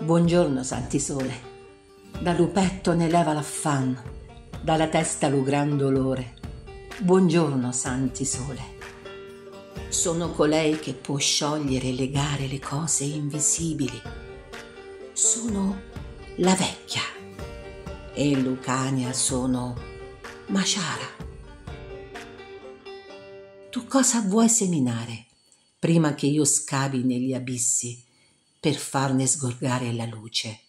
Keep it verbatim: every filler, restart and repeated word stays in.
Buongiorno, Santi Sole. Da lupetto ne leva l'affanno, dalla testa lu gran dolore. Buongiorno, Santi Sole. Sono colei che può sciogliere e legare le cose invisibili. Sono la vecchia e Lucania sono Maciara. Tu cosa vuoi seminare prima che io scavi negli abissi per farne sgorgare la luce?